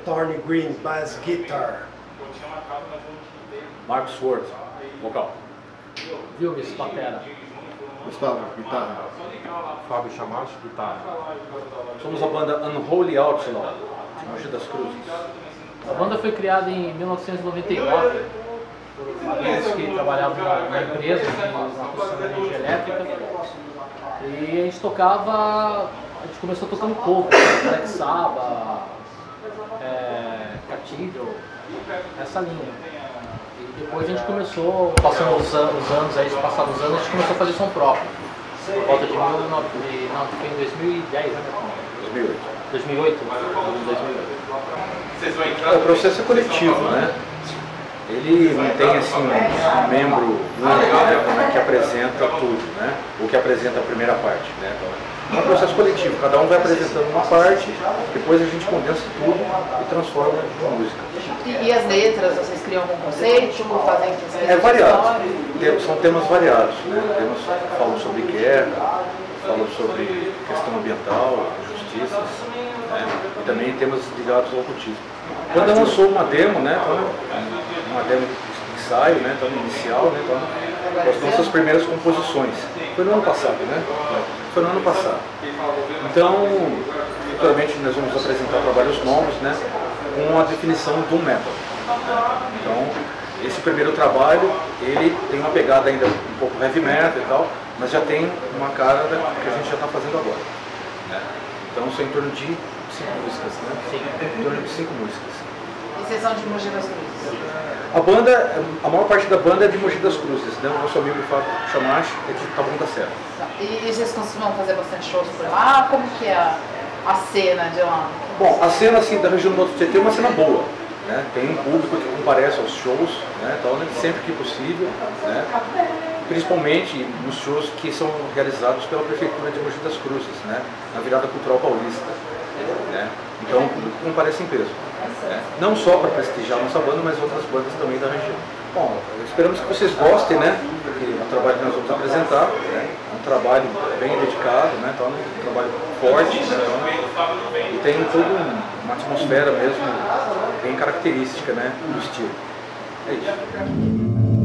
Thorny Green, bass guitar. Marcos Schwartz, vocal. Vilmes, batera. Gustavo, guitarra. Fábio Chamacho, guitarra. Somos a banda Unholy Outlaw, de Mogi das Cruzes. A banda foi criada em 1999 por amigos que trabalhavam numa empresa na construção de energia elétrica. E a gente tocava, a gente começou tocando cover, Black Sabbath, Cathedral, essa linha. E depois a gente começou, passando os anos, aí, passados os anos, a gente começou a fazer som próprio. Por volta de foi em 2010, né? 2008. 2008? 2008. O processo é coletivo, né? Ele não tem assim um membro único, né, que apresenta tudo, né? Ou que apresenta a primeira parte, né? Então, é um processo coletivo, cada um vai apresentando uma parte, depois a gente condensa tudo e transforma em música. E as letras, vocês criam algum conceito, fazem É variado, são temas variados, né? Temas que falam sobre guerra, falam sobre questão ambiental, justiças, né? E também temas ligados ao ocultismo. Quando lançou uma demo, né? Uma demo de ensaio, né? Então, inicial, né? Então, as nossas primeiras composições. Foi no ano passado, né? Foi no ano passado. Então, futuramente nós vamos apresentar trabalhos novos, né? Com a definição do metal. Então, esse primeiro trabalho, ele tem uma pegada ainda um pouco heavy metal e tal, mas já tem uma cara que a gente já está fazendo agora. Né? Então, são em torno de 5 músicas, né? Em torno de 5 músicas. E vocês são de Mogi das Cruzes? A banda, a maior parte da banda é de Mogi das Cruzes, né? O nosso amigo Fábio Chamacho é de Taboão da Serra. E vocês costumam fazer bastante shows por lá? Como que é a cena de lá? Bom, a cena assim, da região do Alto Tietê é uma cena boa. Né? Tem um público que comparece aos shows, né? Então, né? Sempre que possível, né? Principalmente nos shows que são realizados pela Prefeitura de Mogi das Cruzes, né? Na Virada Cultural Paulista. Né? Então o público comparece em peso. Né? Não só para prestigiar a nossa banda, mas outras bandas também da região. Bom, esperamos que vocês gostem, né? Porque é um trabalho que nós vamos apresentar, né? É um trabalho bem dedicado, né? Então, um trabalho forte, né? Então, e tem toda uma atmosfera mesmo bem característica, né? Do estilo. É isso.